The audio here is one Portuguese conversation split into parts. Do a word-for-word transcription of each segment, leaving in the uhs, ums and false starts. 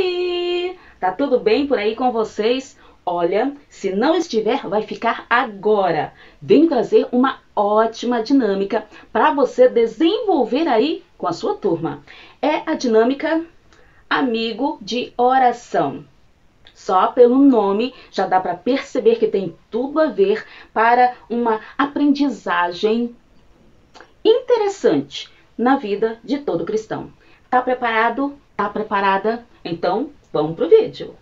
Oi! Tá tudo bem por aí com vocês? Olha, se não estiver, vai ficar agora. Vem trazer uma ótima dinâmica para você desenvolver aí com a sua turma. É a dinâmica Amigo de Oração. Só pelo nome já dá para perceber que tem tudo a ver para uma aprendizagem interessante na vida de todo cristão. Tá preparado? Tá preparada? Então, vamos pro vídeo.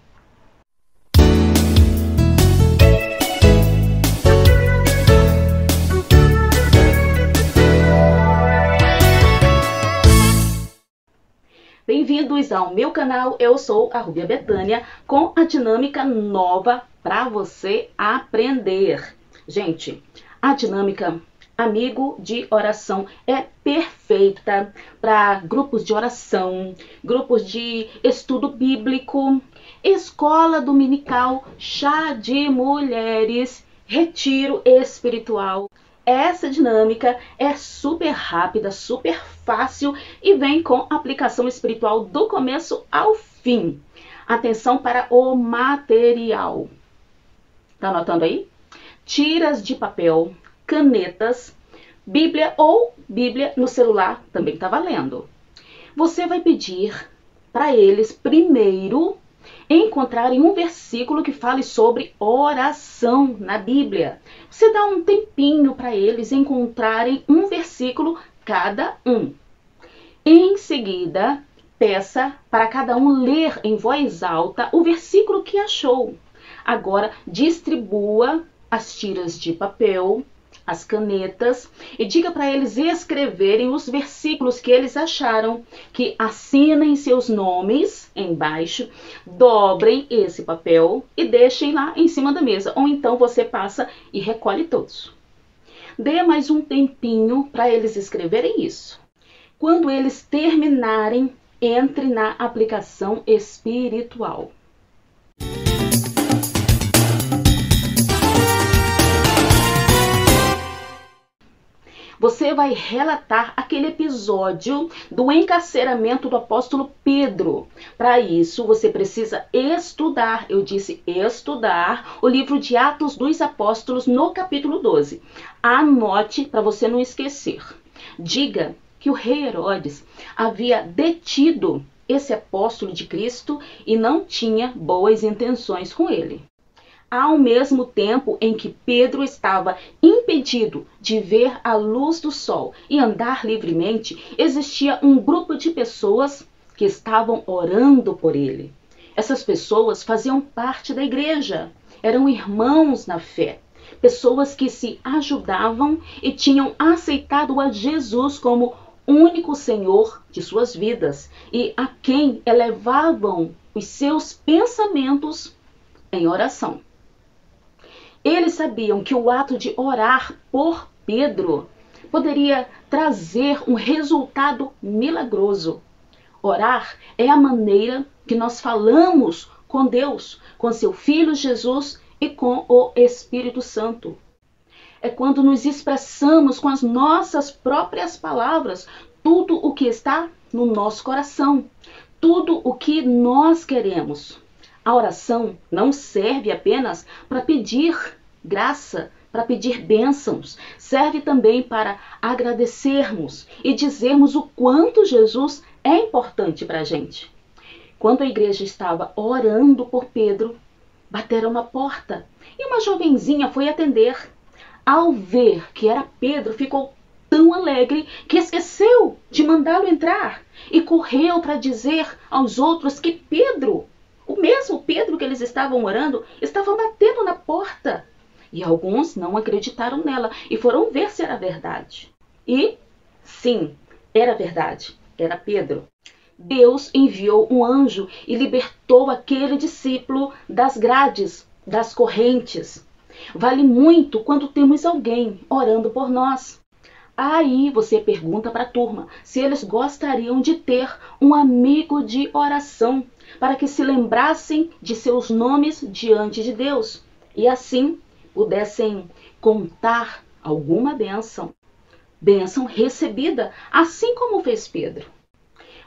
Bem-vindos ao meu canal, eu sou a Rubia Betânia com a dinâmica nova para você aprender. Gente, a dinâmica Amigo de Oração é perfeita para grupos de oração, grupos de estudo bíblico, escola dominical, chá de mulheres, retiro espiritual. Essa dinâmica é super rápida, super fácil e vem com aplicação espiritual do começo ao fim. Atenção para o material. Tá anotando aí? Tiras de papel, canetas, Bíblia ou Bíblia no celular também tá valendo. Você vai pedir para eles primeiro encontrarem um versículo que fale sobre oração na Bíblia. Você dá um tempinho para eles encontrarem um versículo cada um. Em seguida, peça para cada um ler em voz alta o versículo que achou. Agora, distribua as tiras de papel, as canetas e diga para eles escreverem os versículos que eles acharam, que assinem seus nomes embaixo, dobrem esse papel e deixem lá em cima da mesa, ou então você passa e recolhe todos. Dê mais um tempinho para eles escreverem isso. Quando eles terminarem, entre na aplicação espiritual. Você vai relatar aquele episódio do encarceramento do apóstolo Pedro. Para isso, você precisa estudar, eu disse estudar, o livro de Atos dos Apóstolos no capítulo doze. Anote para você não esquecer. Diga que o rei Herodes havia detido esse apóstolo de Cristo e não tinha boas intenções com ele. Ao mesmo tempo em que Pedro estava impedido de ver a luz do sol e andar livremente, existia um grupo de pessoas que estavam orando por ele. Essas pessoas faziam parte da igreja, eram irmãos na fé, pessoas que se ajudavam e tinham aceitado a Jesus como único Senhor de suas vidas e a quem elevavam os seus pensamentos em oração. Eles sabiam que o ato de orar por Pedro poderia trazer um resultado milagroso. Orar é a maneira que nós falamos com Deus, com seu Filho Jesus e com o Espírito Santo. É quando nos expressamos com as nossas próprias palavras tudo o que está no nosso coração, tudo o que nós queremos. A oração não serve apenas para pedir graça, para pedir bênçãos. Serve também para agradecermos e dizermos o quanto Jesus é importante para a gente. Quando a igreja estava orando por Pedro, bateram na porta e uma jovenzinha foi atender. Ao ver que era Pedro, ficou tão alegre que esqueceu de mandá-lo entrar e correu para dizer aos outros que Pedro, o mesmo Pedro que eles estavam orando, estava batendo na porta. E alguns não acreditaram nela e foram ver se era verdade. E, sim, era verdade, era Pedro. Deus enviou um anjo e libertou aquele discípulo das grades, das correntes. Vale muito quando temos alguém orando por nós. Aí você pergunta para a turma se eles gostariam de ter um amigo de oração, para que se lembrassem de seus nomes diante de Deus e assim pudessem contar alguma bênção, bênção recebida, assim como fez Pedro.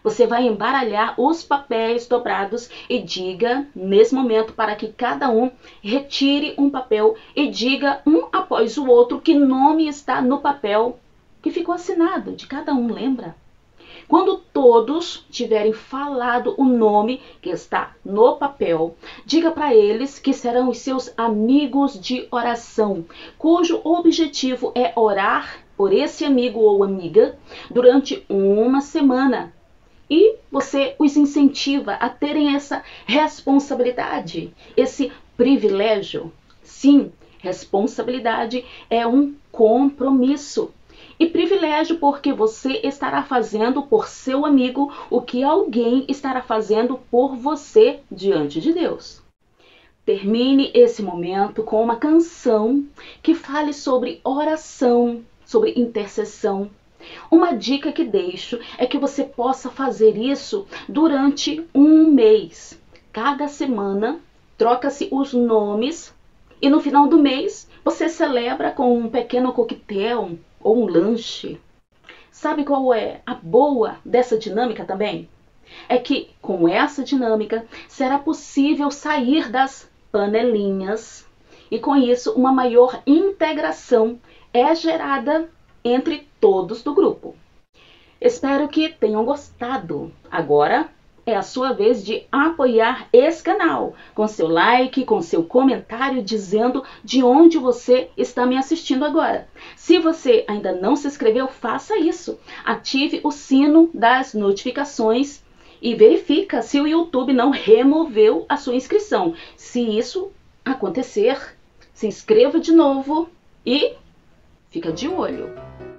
Você vai embaralhar os papéis dobrados e diga, nesse momento, para que cada um retire um papel e diga um após o outro que nome está no papel que ficou assinado de cada um, lembra? Quando todos tiverem falado o nome que está no papel, diga para eles que serão os seus amigos de oração, cujo objetivo é orar por esse amigo ou amiga durante uma semana. E você os incentiva a terem essa responsabilidade, esse privilégio. Sim, responsabilidade é um compromisso. E privilégio porque você estará fazendo por seu amigo o que alguém estará fazendo por você diante de Deus. Termine esse momento com uma canção que fale sobre oração, sobre intercessão. Uma dica que deixo é que você possa fazer isso durante um mês. Cada semana troca-se os nomes e no final do mês você celebra com um pequeno coquetel ou um lanche. Sabe qual é a boa dessa dinâmica também? É que com essa dinâmica será possível sair das panelinhas e com isso uma maior integração é gerada entre todos do grupo. Espero que tenham gostado. Agora é a sua vez de apoiar esse canal com seu like, com seu comentário dizendo de onde você está me assistindo agora. Se você ainda não se inscreveu, faça isso. Ative o sino das notificações e verifica se o YouTube não removeu a sua inscrição. Se isso acontecer, se inscreva de novo e fica de olho.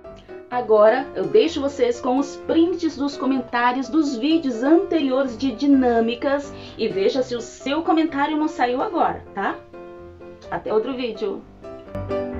Agora eu deixo vocês com os prints dos comentários dos vídeos anteriores de dinâmicas e veja se o seu comentário não saiu agora, tá? Até outro vídeo!